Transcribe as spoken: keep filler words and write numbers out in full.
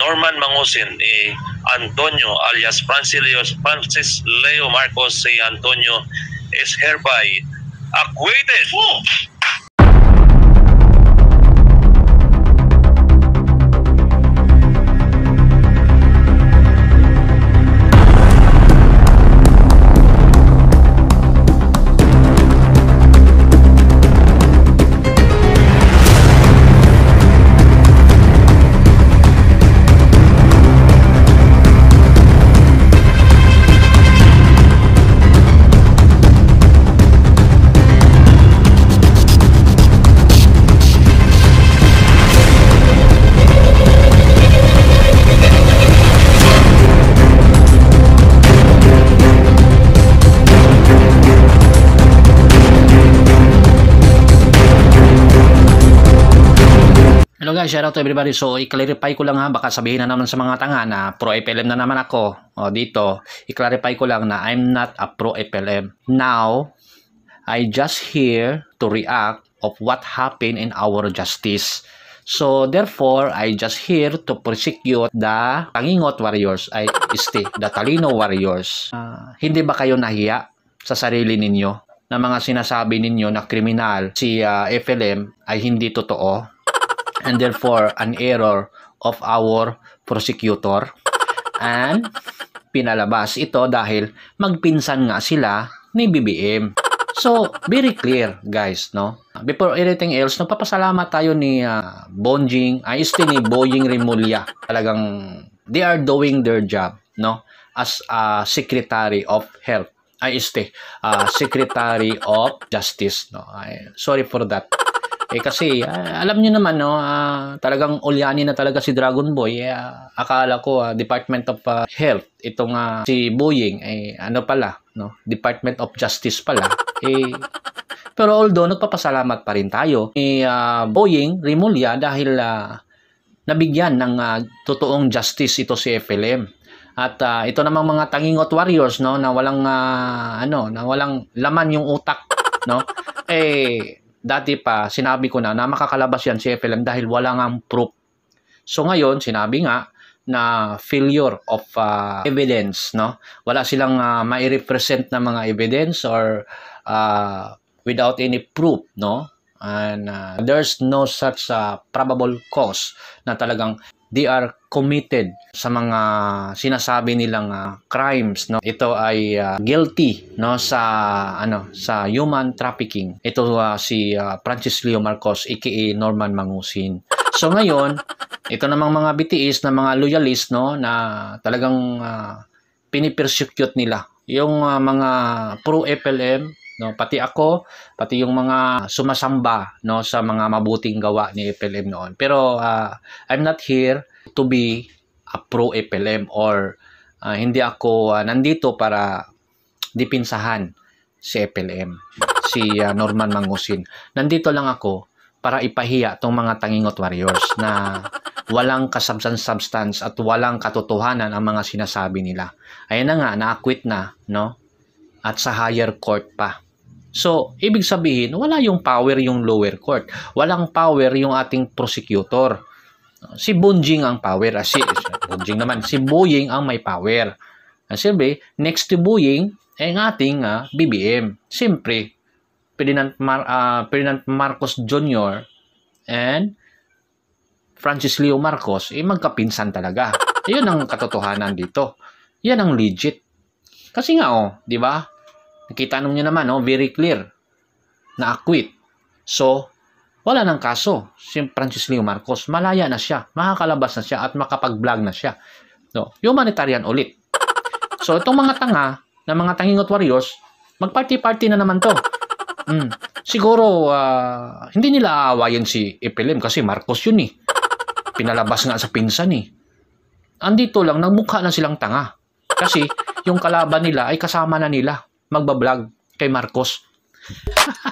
Norman Mangusin, eh, Antonio alias Francis Leo, Francis Leo Marcos, si Antonio is hereby acquitted. Hello guys, shout out to everybody. So, i-clarify ko lang ha, baka sabihin na naman sa mga tanga na pro-F L M na naman ako. O, dito, i-clarify ko lang na I'm not a pro-F L M. Now, I just here to react of what happened in our justice. So, therefore, I just here to prosecute the Tangingot Warriors, I este, the Talino Warriors. Uh, hindi ba kayo nahiya sa sarili ninyo na mga sinasabi ninyo na kriminal si uh, F L M ay hindi totoo? And therefore an error of our prosecutor, and pinalabas ito dahil magpinsan nga sila ni B B M. So very clear guys, no? Before anything else, nagpapasalamat tayo ni uh, Bonjing ay este ni Boying Rimulya. Talagang they are doing their job, no, as a Secretary of Health, ay este uh, Secretary of Justice, no. Ay, sorry for that. Eh kasi uh, alam niyo naman, no, uh, talagang ulyani na talaga si Dragon Boy. Eh, uh, akala ko uh, Department of uh, Health itong uh, si Boying eh ano pala, no, Department of Justice pala. Eh pero although nagpapasalamat pa rin tayo ni uh, Boying Rimulya dahil uh, nabigyan ng uh, totoong justice ito si F L M. At uh, ito namang mga Tangingot Warriors, no, na walang uh, ano, na walang laman yung utak, no. Eh dati pa, sinabi ko na na makakalabas yan si F L M dahil wala ngang proof. So ngayon, sinabi nga na failure of uh, evidence, no? Wala silang uh, mai-represent na mga evidence or uh, without any proof, no? And uh, there's no such uh, probable cause na talagang they are committed sa mga sinasabi nilang uh, crimes, no. Ito ay uh, guilty, no, sa ano sa human trafficking. Ito uh, si uh, Francis Leo Marcos aka Norman Mangusin. So ngayon, ito namang mga B T S na mga loyalist, no, na talagang uh, pinipersecute nila yung uh, mga pro F L M, no, pati ako, pati yung mga sumasamba, no, sa mga mabuting gawa ni F L M noon. Pero uh, I'm not here to be a pro F L M or uh, hindi ako uh, nandito para dipinsahan si F L M, si uh, Norman Mangusin. Nandito lang ako para ipahiya tong mga Tangingot Warriors na walang kasubstance at walang katotohanan ang mga sinasabi nila. Ayan na nga, na-acquit na, no? At sa higher court pa. So, ibig sabihin, wala yung power yung lower court. Walang power yung ating prosecutor. Si Bonjing ang power. Ah, si, Bonjing naman, si Boying ang may power. Ah, siyempre, next to Boying, eh, ang ating ah, B B M. Siyempre, Ferdinand, Mar uh, Ferdinand Marcos Junior and Francis Leo Marcos, eh, magkapinsan talaga. Yun ang katotohanan dito. Yan ang legit. Kasi nga, oh, di ba? Nakita nyo naman, oh, very clear. Na-acquit. So, wala nang kaso. Si Francis Leo Marcos, malaya na siya. Makakalabas na siya at makapag-vlog na siya. No, humanitarian ulit. So, itong mga tanga, na mga Tangingot Warriors, mag-party-party na naman to. Mm. Siguro, uh, hindi nila aawayin si F L M kasi Marcos yun eh. Pinalabas nga sa pinsan eh. Andito lang, nagmukha na silang tanga. Kasi, yung kalaban nila ay kasama na nila magbablog kay Marcos.